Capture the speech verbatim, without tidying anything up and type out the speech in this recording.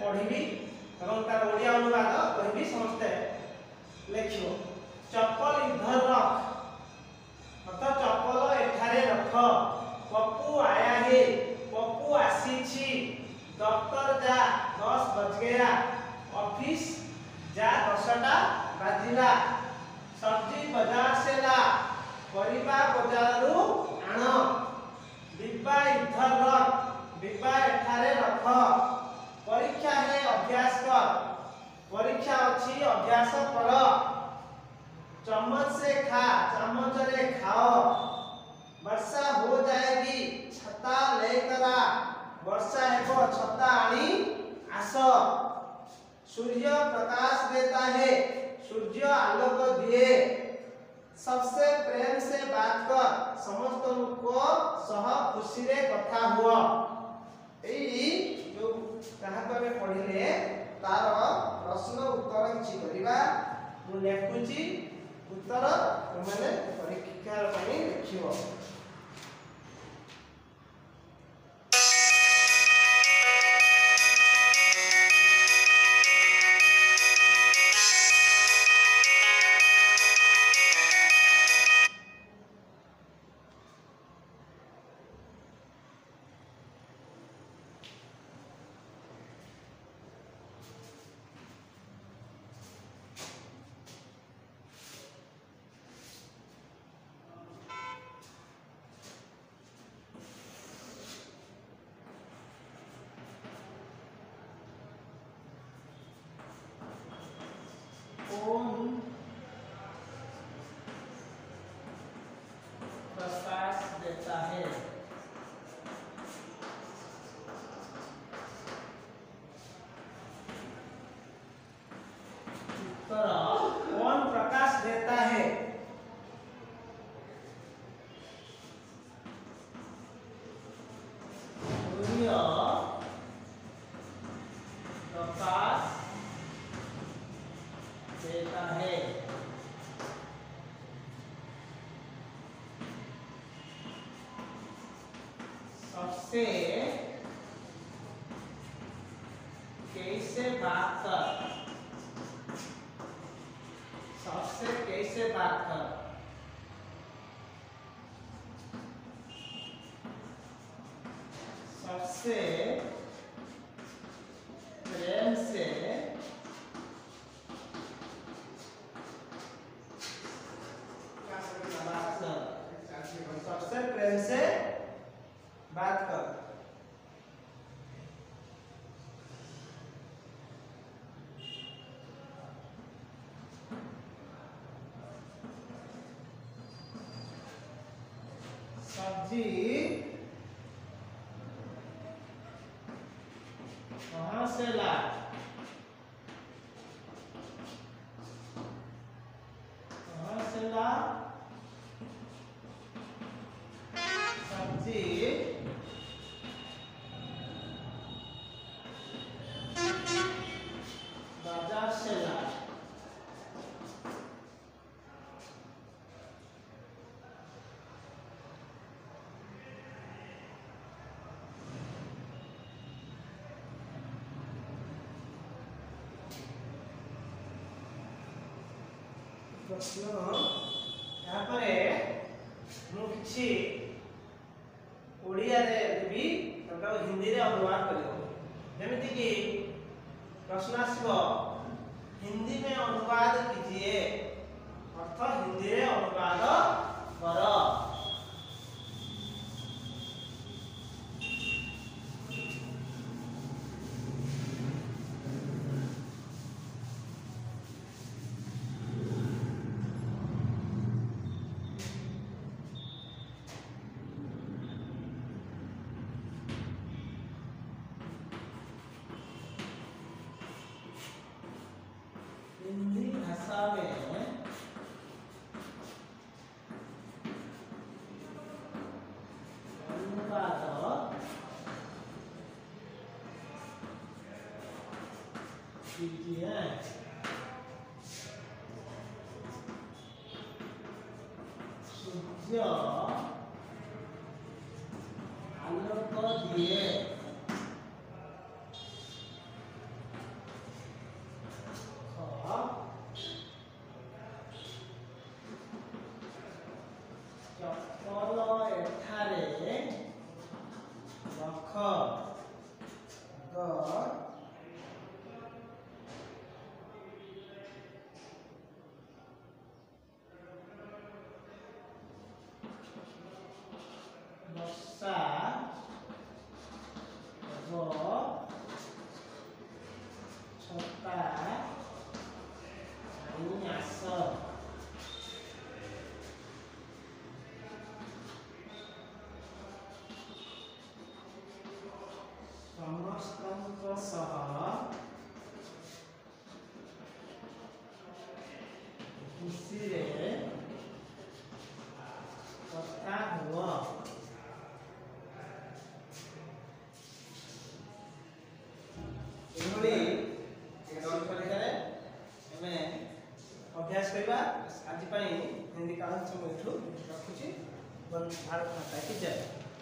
पढ़ी एवं तार ओडिया अनुवाद कहबी समस्ते लिखियो। चप्पल इधर रख अर्थात चप्पल एठारे रख। पप्पू आया है पप्पू आसी छी। दफ्तर जा दस बज गया। ऑफिस जा दसटा बाजिला। सब्जी बाजार से ला परिबा बाजारु आण। डिब्बा इधर रख डिब्बा एठारे रख। परीक्षा है अभ्यास कर परीक्षा अच्छी अभ्यास कर। चम्मच से खा चम्मच रे खाओ। वर्षा हो जाएगी छता लेकर आ। वर्षा हेबो छता आनी आस। सूर्य प्रकाश देता है सूर्य आलोक दिए। सबसे प्रेम से बात कर समस्त को सह खुशी रे कथा हुआ। एई जो कहा करे पढ़िले तार प्रश्न उत्तर किछि करिबा मु लेखुची उत्तर माने परीक्षा पई लिखिबो। कौन प्रकाश देता है? उत्तर कौन प्रकाश देता है? सूर्य प्रकाश देता है। सबसे कैसे बात कर सबसे कैसे बात कर। सबसे प्रेम से सबसे प्रेम से बात कर। सब्जी कहाँ से ला? कहाँ से ला? सब्जी बाजार से ला। प्रश्न यहाँ पर मु किछि ओडिया रे देबी तका हिंदी रे अनुवाद करियो। जेमिति कि प्रश्न आसीबो हिंदी में अनुवाद कीजिए अर्थ हिंदी रे अनुवाद करो। हिंदी भाषा में अनुवाद कीजिए। सूर्य आलोक दिए आई आस समस्तଙ୍କ सह खुशी रे कथा हुआ अभ्यास करवा आज हिंदी कहानी सब रखुची भारत माता की जय।